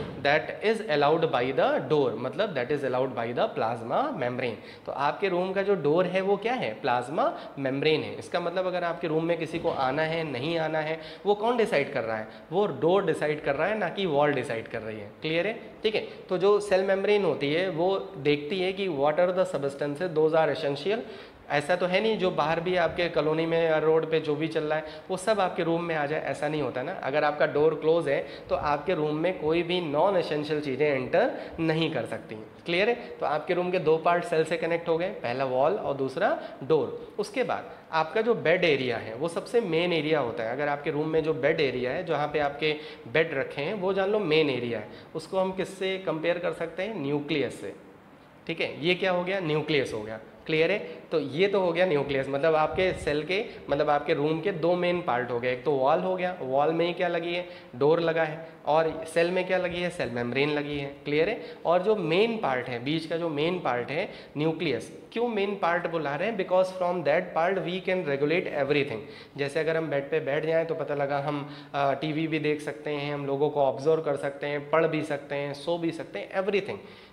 is allowed by the door, मतलब that is allowed by the plasma membrane। तो आपके room का जो door है वो क्या है, प्लाज्मा मेम्ब्रेन है। इसका मतलब अगर आपके रूम में किसी को आना है नहीं आना है, वो कौन डिसाइड कर रहा है, वो डोर डिसाइड कर रहा है, ना कि वॉल डिसाइड कर रही है। क्लियर है, ठीक है। तो जो सेल मेम्ब्रेन होती है वो देखती है कि what are the substances those are essential. ऐसा तो है नहीं जो बाहर भी आपके कॉलोनी में या रोड पे जो भी चल रहा है वो सब आपके रूम में आ जाए, ऐसा नहीं होता ना। अगर आपका डोर क्लोज है तो आपके रूम में कोई भी नॉन एसेंशियल चीज़ें एंटर नहीं कर सकती। क्लियर है। तो आपके रूम के दो पार्ट सेल से कनेक्ट हो गए, पहला वॉल और दूसरा डोर। उसके बाद आपका जो बेड एरिया है वो सबसे मेन एरिया होता है। अगर आपके रूम में जो बेड एरिया है जहाँ पे आपके बेड रखे हैं वो जान लो मेन एरिया है। उसको हम किससे कंपेयर कर सकते हैं, न्यूक्लियस से, ठीक है। ये क्या हो गया, न्यूक्लियस हो गया। क्लियर है। तो ये तो हो गया न्यूक्लियस, मतलब आपके सेल के, मतलब आपके रूम के दो मेन पार्ट हो गए। एक तो वॉल हो गया, वॉल में ही क्या लगी है, डोर लगा है, और सेल में क्या लगी है, सेल मेम्ब्रेन लगी है। क्लियर है। और जो मेन पार्ट है, बीच का जो मेन पार्ट है न्यूक्लियस, क्यों मेन पार्ट बुला रहे हैं, because from that part we can regulate everything. जैसे अगर हम बेड पे बैठ जाएं तो पता लगा हम टीवी भी देख सकते हैं, हम लोगों को ऑब्जर्व कर सकते हैं, पढ़ भी सकते हैं, सो भी सकते हैं, एवरीथिंग।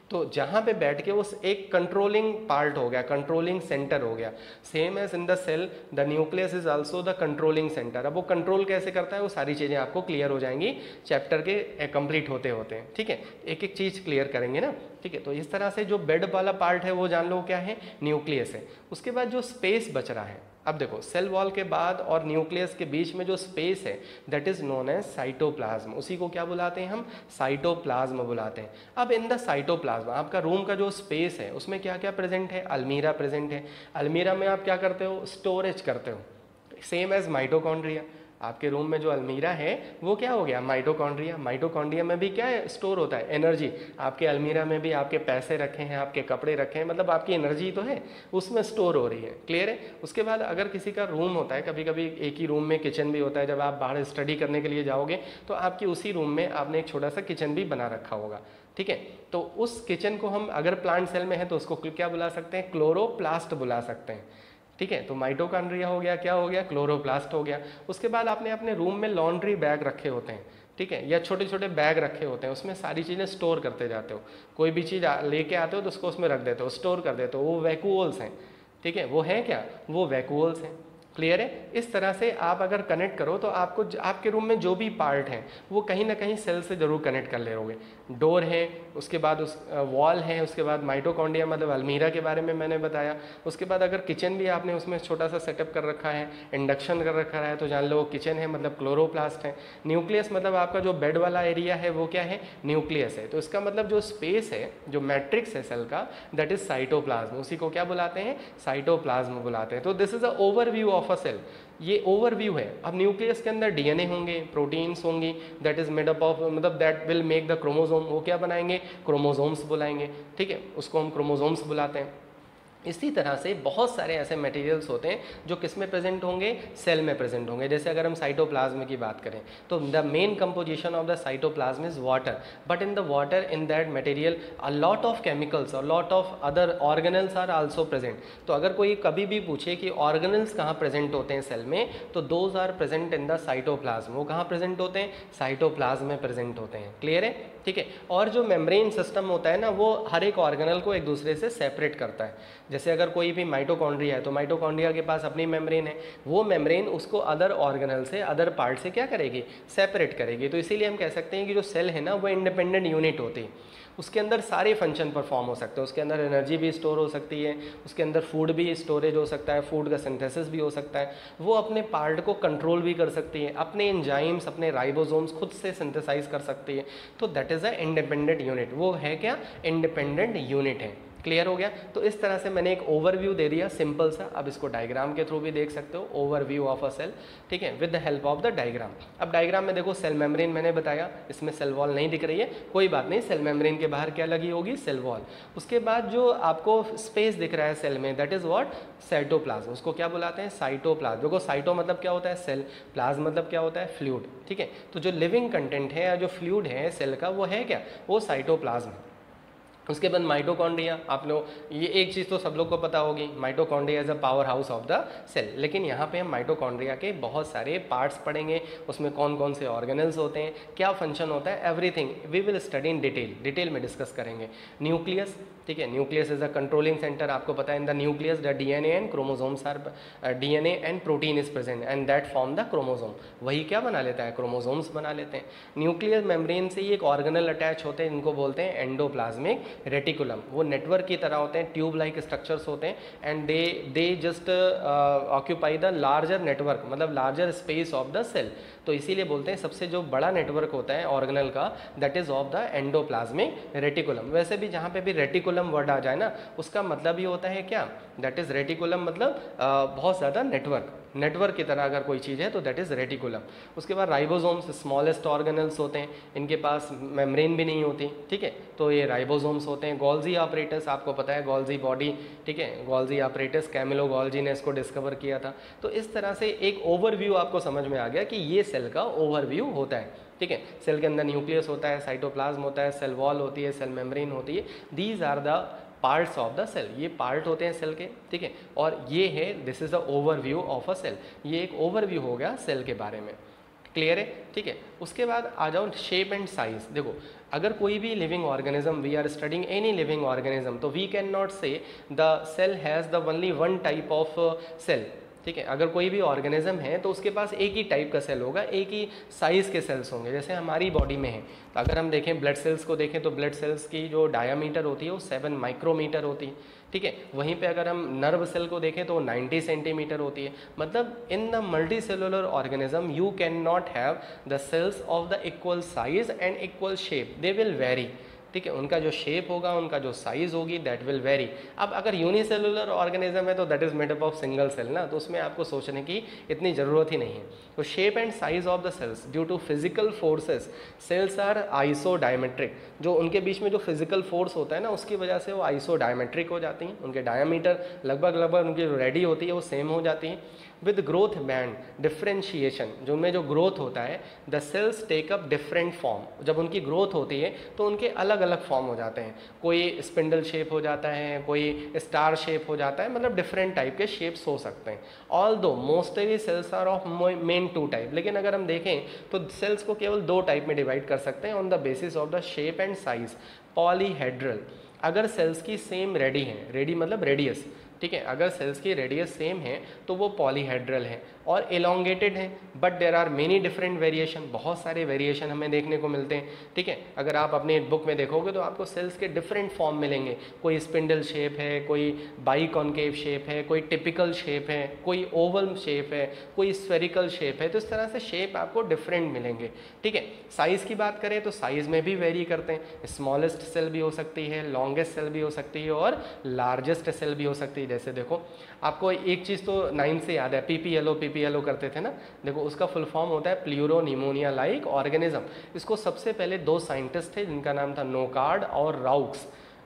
तो जहाँ पे बैठ के उस एक कंट्रोलिंग पार्ट हो गया, कंट्रोलिंग सेंटर हो गया। Same as in the cell the nucleus is also the controlling centre. अब वो कंट्रोल कैसे करता है वो सारी चीज़ें आपको क्लियर हो जाएंगी चैप्टर के कंप्लीट होते होते, ठीक है। एक एक चीज़ क्लियर करेंगे ना, ठीक है। तो इस तरह से जो बेड वाला पार्ट है वो जान लो क्या है, न्यूक्लियस है। उसके बाद जो स्पेस बच रहा है, अब देखो सेल वॉल के बाद और न्यूक्लियस के बीच में जो स्पेस है that is known as cytoplasm. उसी को क्या बुलाते हैं हम, साइटोप्लाज्म बुलाते हैं। अब इन द साइटोप्लाज्म आपका रूम का जो स्पेस है उसमें क्या क्या प्रेजेंट है, अलमीरा प्रेजेंट है। अलमीरा में आप क्या करते हो, स्टोरेज करते हो, सेम एज माइटोकॉन्ड्रिया। आपके रूम में जो अलमीरा है वो क्या हो गया, माइटोकॉन्ड्रिया। माइटोकॉन्ड्रिया में भी क्या है, स्टोर होता है एनर्जी। आपके अलमीरा में भी आपके पैसे रखे हैं, आपके कपड़े रखे हैं, मतलब आपकी एनर्जी तो है उसमें स्टोर हो रही है, क्लियर है। उसके बाद अगर किसी का रूम होता है, कभी कभी एक ही रूम में किचन भी होता है, जब आप बाहर स्टडी करने के लिए जाओगे तो आपकी उसी रूम में आपने एक छोटा सा किचन भी बना रखा होगा, ठीक है। तो उस किचन को हम अगर प्लांट सेल में है तो उसको क्या बुला सकते हैं, क्लोरोप्लास्ट बुला सकते हैं, ठीक है। तो माइटोकॉन्ड्रिया हो गया, क्या हो गया, क्लोरोप्लास्ट हो गया। उसके बाद आपने अपने रूम में लॉन्ड्री बैग रखे होते हैं, ठीक है, या छोटे छोटे बैग रखे होते हैं, उसमें सारी चीज़ें स्टोर करते जाते हो। कोई भी चीज़ लेके आते हो तो उसको उसमें रख देते हो, स्टोर कर देते हो, वो वैक्यूल्स हैं, ठीक है। वो हैं क्या, वो वैक्यूल्स हैं, क्लियर है। इस तरह से आप अगर कनेक्ट करो तो आपको आपके रूम में जो भी पार्ट है वो कहीं ना कहीं सेल से जरूर कनेक्ट कर ले होगे। डोर है, उसके बाद उस वॉल है, उसके बाद माइटोकॉन्ड्रिया मतलब अलमीरा के बारे में मैंने बताया। उसके बाद अगर किचन भी आपने उसमें छोटा सा सेटअप कर रखा है, इंडक्शन कर रखा है, तो जान लो किचन है, मतलब क्लोरोप्लास्ट है। न्यूक्लियस मतलब आपका जो बेड वाला एरिया है वो क्या है, न्यूक्लियस है। तो इसका मतलब जो स्पेस है, जो मैट्रिक्स है सेल का, दैट इज साइटोप्लाज्म। उसी को क्या बुलाते हैं, साइटोप्लाज्म बुलाते हैं। तो this is a overview of a cell, ये ओवरव्यू है। अब न्यूक्लियस के अंदर डीएनए होंगे, प्रोटीन्स होंगी, that is made up of, मतलब that will make the chromosome. वो क्या बनाएंगे, क्रोमोसोम्स बुलाएंगे, ठीक है, उसको हम क्रोमोसोम्स बुलाते हैं। इसी तरह से बहुत सारे ऐसे मटेरियल्स होते हैं जो किस में प्रेजेंट होंगे, सेल में प्रेजेंट होंगे। जैसे अगर हम साइटोप्लाज्म की बात करें तो the main composition of the cytoplasm is water, but in the water in that material a lot of chemicals और lot of other organelles are also present. तो अगर कोई कभी भी पूछे कि ऑर्गेनल्स कहाँ प्रेजेंट होते हैं सेल में, तो those are present in the cytoplasm. वो कहाँ प्रेजेंट होते हैं, साइटोप्लाज्म में प्रेजेंट होते हैं, क्लियर है, ठीक है। और जो मेम्ब्रेन सिस्टम होता है ना, वो हर एक ऑर्गेनल को एक दूसरे से सेपरेट करता है। जैसे अगर कोई भी माइटोकॉन्ड्रिया है तो माइटोकॉन्ड्रिया के पास अपनी मेम्ब्रेन है, वो मेम्ब्रेन उसको अदर ऑर्गेनल से, अदर पार्ट से क्या करेगी, सेपरेट करेगी। तो इसीलिए हम कह सकते हैं कि जो सेल है ना वो इंडिपेंडेंट यूनिट होती है। उसके अंदर सारे फंक्शन परफॉर्म हो सकते हैं, उसके अंदर एनर्जी भी स्टोर हो सकती है, उसके अंदर फूड भी स्टोरेज हो सकता है, फूड का सिंथेसिस भी हो सकता है, वो अपने पार्ट को कंट्रोल भी कर सकती है, अपने एंजाइम्स, अपने राइबोसोम्स खुद से सिंथेसाइज कर सकती है। तो that is a independent unit. वो है क्या, इंडिपेंडेंट यूनिट है, क्लियर हो गया। तो इस तरह से मैंने एक ओवरव्यू दे दिया सिंपल सा। अब इसको डायग्राम के थ्रू भी देख सकते हो, ओवरव्यू ऑफ अ सेल, ठीक है, with the help of the diagram. अब डायग्राम में देखो सेल मेम्ब्रेन मैंने बताया, इसमें सेल वॉल नहीं दिख रही है, कोई बात नहीं, सेल मेम्ब्रेन के बाहर क्या लगी होगी, सेल वॉल। उसके बाद जो आपको स्पेस दिख रहा है सेल में, दैट इज व्हाट, साइटोप्लाज्म। उसको क्या बुलाते हैं, साइटोप्लाज्म। देखो साइटो मतलब क्या होता है, सेल, प्लाज्म मतलब क्या होता है, फ्लूइड, ठीक है। तो जो लिविंग कंटेंट है या जो फ्लूइड है सेल का, वो है क्या, वो साइटोप्लाज्म है। उसके बाद माइटोकॉन्ड्रिया, आप लोग ये एक चीज़ तो सब लोग को पता होगी, mitochondria as a power house of the cell. लेकिन यहाँ पे हम माइटोकॉन्ड्रिया के बहुत सारे पार्ट्स पढ़ेंगे, उसमें कौन कौन से ऑर्गेनल्स होते हैं, क्या फंक्शन होता है, everything we will study in detail में डिस्कस करेंगे। न्यूक्लियस, ठीक है, nucleus is a controlling centre. आपको पता है in the nucleus the DNA and chromosomes are, DNA and protein is present and that form the chromosome. वही क्या बना लेता है, क्रोमोसोम्स बना लेते हैं। न्यूक्लियर मेम्ब्रेन से ही एक ऑर्गेनल अटैच होते हैं, इनको बोलते हैं एंडोप्लाज्मिक रेटिकुलम। वो नेटवर्क की तरह होते हैं, ट्यूब लाइक स्ट्रक्चर्स होते हैं, and they just occupy the larger network, मतलब larger space of the cell. तो इसीलिए बोलते हैं सबसे जो बड़ा नेटवर्क होता है ऑर्गेनल का, that is of the endoplasmic reticulum. वैसे भी जहाँ पे भी रेटिकुलम वर्ड आ जाए ना, उसका मतलब ही होता है क्या, दैट इज रेटिकुलम, मतलब बहुत ज़्यादा नेटवर्क की तरह अगर कोई चीज़ है तो दैट इज़ रेटिकुलम। उसके बाद राइबोसोम्स स्मॉलेस्ट ऑर्गेनल्स होते हैं, इनके पास मेम्ब्रेन भी नहीं होती, ठीक है, तो ये राइबोसोम्स होते हैं। गोल्जी ऑपरेटस, आपको पता है गोल्जी बॉडी, ठीक है, गोल्जी ऑपरेटस कैमिलो गोल्जी ने इसको डिस्कवर किया था। तो इस तरह से एक ओवरव्यू आपको समझ में आ गया कि ये सेल का ओवरव्यू होता है, ठीक है। सेल के अंदर न्यूक्लियस होता है, साइटोप्लाज्म होता है, सेल वॉल होती है, सेल मेम्ब्रेन होती है, these are the parts of the cell. ये पार्ट होते हैं सेल के, ठीक है। और ये है, this is the overview of a cell. ये एक ओवरव्यू हो गया सेल के बारे में। क्लियर है, ठीक है। उसके बाद आ जाओ शेप एंड साइज। देखो अगर कोई भी living organism, we are studying any living organism, तो we can not say the cell has the only one type of cell, ठीक है। अगर कोई भी ऑर्गेनिज्म है तो उसके पास एक ही टाइप का सेल होगा, एक ही साइज़ के सेल्स होंगे। जैसे हमारी बॉडी में है, तो अगर हम देखें ब्लड सेल्स को देखें तो ब्लड सेल्स की जो डायामीटर होती है वो 7 माइक्रोमीटर होती है, ठीक है। वहीं पे अगर हम नर्व सेल को देखें तो 90 सेंटीमीटर होती है। मतलब in the multi cellular organism you can not have the cells of the equal size and equal shape, they will vary, ठीक है। उनका जो शेप होगा, उनका जो साइज़ होगी, दैट विल वेरी। अब अगर यूनिसेलुलर ऑर्गेनिज्म है तो that is made up of single cell ना, तो उसमें आपको सोचने की इतनी ज़रूरत ही नहीं है। तो shape and size of the cells due to physical forces, cells are isodiametric. जो उनके बीच में जो फिजिकल फोर्स होता है ना, उसकी वजह से वो आइसोडायमेट्रिक हो जाती हैं। उनके डायमीटर लगभग उनकी जो रेडी होती है वो सेम हो जाती है। विद ग्रोथ बैंड डिफ्रेंशिएशन, जो उनमें जो ग्रोथ होता है, the cells take up different form. जब उनकी ग्रोथ होती है तो उनके अलग अलग फॉर्म हो जाते हैं। कोई स्पिंडल शेप हो जाता है, कोई स्टार शेप हो जाता है, मतलब डिफरेंट टाइप के शेप्स हो सकते हैं। Although mostly cells are of main 2 type, लेकिन अगर हम देखें तो सेल्स को केवल 2 टाइप में डिवाइड कर सकते हैं on the basis of the shape and size. Polyhedral, अगर सेल्स की सेम रेडी है, रेडी मतलब रेडियस, ठीक है। अगर सेल्स की रेडियस सेम है तो वो पॉलीहेड्रल है। और एलोंगेटेड है, but there are many different variation, बहुत सारे वेरिएशन हमें देखने को मिलते हैं, ठीक है। अगर आप अपने बुक में देखोगे तो आपको सेल्स के डिफरेंट फॉर्म मिलेंगे। कोई स्पिंडल शेप है, कोई बाई कॉन्केव शेप है, कोई टिपिकल शेप है, कोई ओवल शेप है, कोई स्फेरिकल शेप है। तो इस तरह से शेप आपको डिफरेंट मिलेंगे, ठीक है। साइज़ की बात करें तो साइज़ में भी वेरी करते हैं। स्मॉलेस्ट सेल भी हो सकती है, लॉन्गेस्ट सेल भी हो सकती है और लार्जेस्ट सेल भी हो सकती है। जैसे देखो आपको एक चीज़ तो 9 से याद है, पीपीएलओ करते थे ना। देखो उसका फुल फॉर्म होता है प्लूरो निमोनिया लाइक ऑर्गेनिज्म। इसको सबसे पहले 2 साइंटिस्ट थे जिनका नाम था नोकार्ड और राउक्स,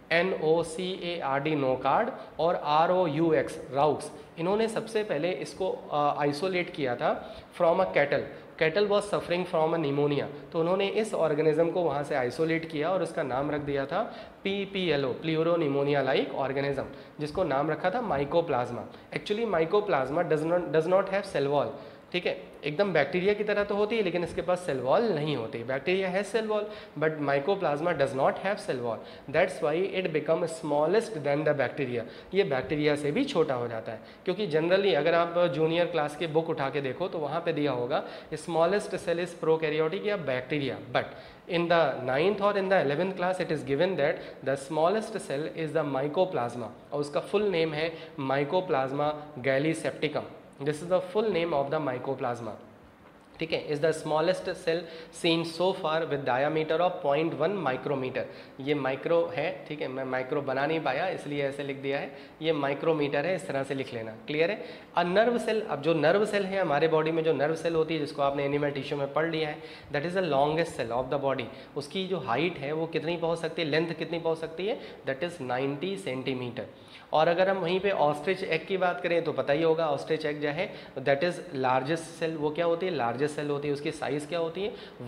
NOCARD नोकार्ड और ROUX राउक्स। इन्होंने सबसे पहले इसको आइसोलेट किया था from a cattle was suffering from a pneumonia. तो उन्होंने इस ऑर्गेनिज्म को वहाँ से आइसोलेट किया और इसका नाम रख दिया था PPLO, pleuro pneumonia like organism, जिसको नाम रखा था mycoplasma. Actually mycoplasma does not have cell wall, ठीक है। एकदम बैक्टीरिया की तरह तो होती है लेकिन इसके पास सेल वॉल नहीं होती। बैक्टीरिया है cell wall but mycoplasma does not have cell wall, that's why it become smallest than the bacteria. ये बैक्टीरिया से भी छोटा हो जाता है, क्योंकि जनरली अगर आप जूनियर क्लास की बुक उठा के देखो तो वहाँ पे दिया होगा स्मॉलेस्ट सेल इज प्रोकैरियोटिक या bacteria, but in the 9th or in the 11th class it is given that the smallest cell is the mycoplasma और उसका full name है mycoplasma gallisepticum. This is the full name of the mycoplasma, ठीक है। Is the smallest cell seen so far with diameter of 0.1 micrometre. ये micro है, ठीक है, मैं माइक्रो बना नहीं पाया इसलिए ऐसे लिख दिया है, ये माइक्रोमीटर है, इस तरह से लिख लेना, क्लियर है। अ नर्व सेल, अब जो नर्व सेल है हमारे बॉडी में, जो नर्व सेल होती है जिसको आपने एनिमल टिश्यू में पढ़ लिया है, that is the longest cell of the body. उसकी जो हाइट है वो कितनी पहुँच सकती है, लेंथ कितनी पहुँच सकती है, दैट इज़ 90 सेंटीमीटर। और अगर हम वहीं पे ऑस्ट्रिच एग की बात करें तो पता ही होगा, ऑस्ट्रिच एग जो है दैट इज़ लार्जेस्ट सेल। वो क्या होती है, लार्जेस्ट सेल होती है। उसकी साइज़ क्या होती है,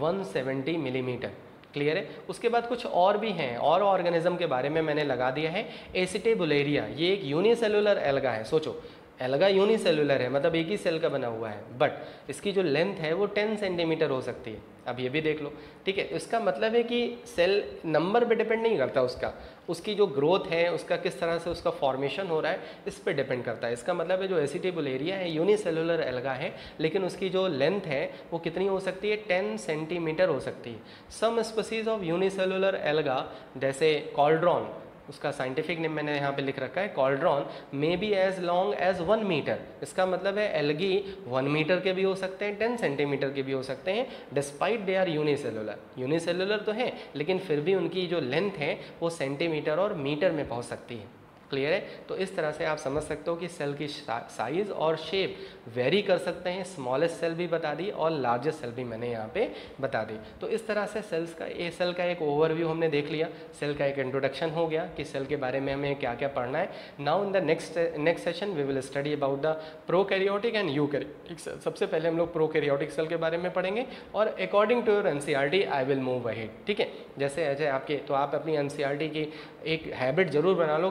170 मिलीमीटर, क्लियर है। उसके बाद कुछ और भी हैं, और ऑर्गेनिज्म के बारे में मैंने लगा दिया है। एसिटेबुलेरिया, ये एक यूनिसेलुलर एल्गा है। सोचो एल्गा यूनिसेलुलर है, मतलब एक ही सेल का बना हुआ है, बट इसकी जो लेंथ है वो 10 सेंटीमीटर हो सकती है। अब ये भी देख लो, ठीक है। इसका मतलब है कि सेल नंबर पे डिपेंड नहीं करता उसकी जो ग्रोथ है, उसका किस तरह से उसका फॉर्मेशन हो रहा है, इस पे डिपेंड करता है। इसका मतलब है जो एसिटेबुलेरिया है यूनिसेलुलर एल्गा है, लेकिन उसकी जो लेंथ है वो कितनी हो सकती है, 10 सेंटीमीटर हो सकती है। Some species of unicellular alga जैसे कॉल्ड्रॉन, उसका साइंटिफिक नेम मैंने यहाँ पे लिख रखा है, कॉल्ड्रॉन, may be as long as 1 metre. इसका मतलब है एल्गी 1 मीटर के भी हो सकते हैं, 10 सेंटीमीटर के भी हो सकते हैं, डिस्पाइट दे आर यूनिसेलुलर तो है लेकिन फिर भी उनकी जो लेंथ है वो सेंटीमीटर और मीटर में पहुँच सकती है, क्लियर है। तो इस तरह से आप समझ सकते हो कि सेल की साइज़ और शेप वेरी कर सकते हैं। स्मॉलेस्ट सेल भी बता दी और लार्जेस्ट सेल भी मैंने यहाँ पे बता दी। तो इस तरह से सेल का एक ओवरव्यू हमने देख लिया, सेल का एक इंट्रोडक्शन हो गया कि सेल के बारे में हमें क्या क्या पढ़ना है। Now in the next session we will study about the prokaryotic and eukaryotic cell. सबसे पहले हम लोग प्रोकैरियोटिक सेल के बारे में पढ़ेंगे और according to your NCERT I will move ahead, ठीक है। जैसे आपके, तो आप अपनी NCERT की एक हैबिट जरूर बना लो कि आपको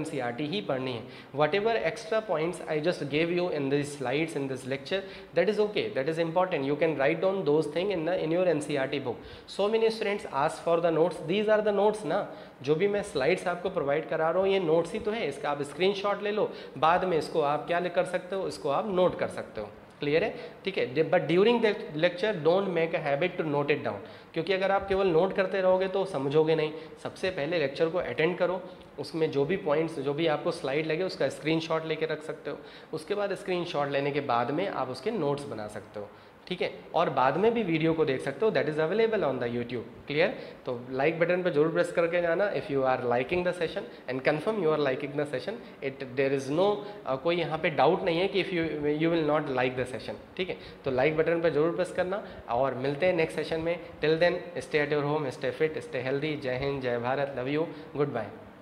NCERT ही पढ़नी है. Whatever extra points I just gave you in these slides in this lecture, that is okay, that is important. You can write down those things in your NCERT book. So many students ask for the notes. These are the notes ना, जो भी मैं slides आपको provide करा रहा हूँ ये notes ही तो है. इसका आप स्क्रीनशॉट ले लो, बाद में इसको आप क्या कर सकते हो, इसको आप नोट कर सकते हो. क्लियर है, ठीक है. But during the lecture don't make a habit to note it down, क्योंकि अगर आप केवल नोट करते रहोगे तो समझोगे नहीं. सबसे पहले लेक्चर को अटेंड करो, उसमें जो भी पॉइंट्स, जो भी आपको स्लाइड लगे उसका स्क्रीनशॉट लेके रख सकते हो. उसके बाद स्क्रीनशॉट लेने के बाद में आप उसके नोट्स बना सकते हो, ठीक है. और बाद में भी वीडियो को देख सकते हो, that is available on the YouTube. Clear. तो लाइक बटन पर जरूर प्रेस करके जाना if you are liking the session and confirm you are liking the session. There is no कोई यहाँ पे डाउट नहीं है कि if you will not like the session, ठीक है. तो लाइक बटन पर जरूर प्रेस करना और मिलते हैं नेक्स्ट सेशन में. Till then stay at your home, stay fit, stay healthy. जय हिंद, जय Bharat, love you, good bye.